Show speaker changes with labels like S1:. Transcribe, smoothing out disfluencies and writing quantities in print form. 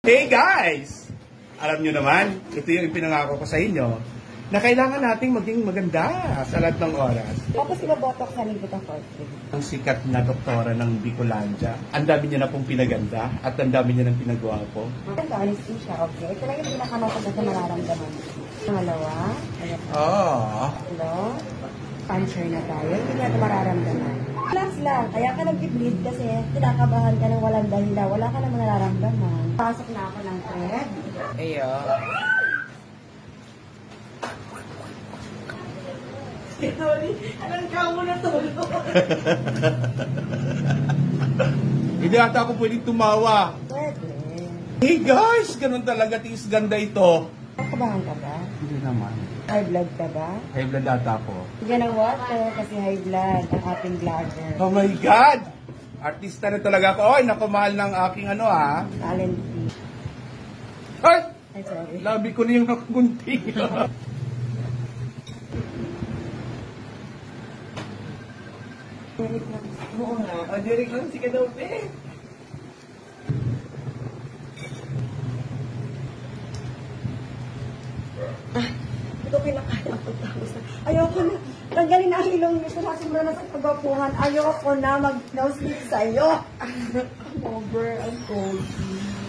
S1: Hey guys! Alam nyo naman, ito yung ipinangako ko sa inyo, na kailangan nating maging maganda sa lahat ng oras.
S2: Tapos ibabotok sa libot ang forte.
S1: Ang sikat na doktora ng Bicolandia, ang dami niya na pong pinaganda at ang dami niya ng pinagwapo.
S2: Honesty siya, okay? Ito lang yung pinakamasagot na mararamdaman. Pangalawa,
S1: Oh.
S2: hello, puncher na tayo, hindi natin mararamdaman. Relax lang, kaya ka nag-bleed kasi kinakabahan ka ng walang dahilan, wala ka namang nararamdaman. Pasok na ako ng thread.
S1: Ayo.
S2: Sorry, anong kamo na tulog?
S1: Hindi ata ako pwedeng tumawa.
S2: Pwede.
S1: Hey guys, ganun talaga tis ganda ito.
S2: Kabahan ka ba?
S1: Hindi naman.
S2: High blood ka ba?
S1: High blood ata ako.
S2: Bigyan ng water kasi high blood ang ating vlogger.
S1: Oh my God! Artista na talaga ako. Oy, naku, mahal ng aking ano ha.
S2: Talent fee.
S1: Ay!
S2: Ay, sorry.
S1: Labi ko na yung nakunti.
S2: Derek lang.
S1: Oo nga. Oh, Derek lang si Kadaute.
S2: Ito kinakaya ko tapos. Ayoko na. Tanggalin na ang ilong niyo. Sasimula na sa pagwapuhan. Ayoko na mag-nosebleed sa'yo. I'm over. I'm cold.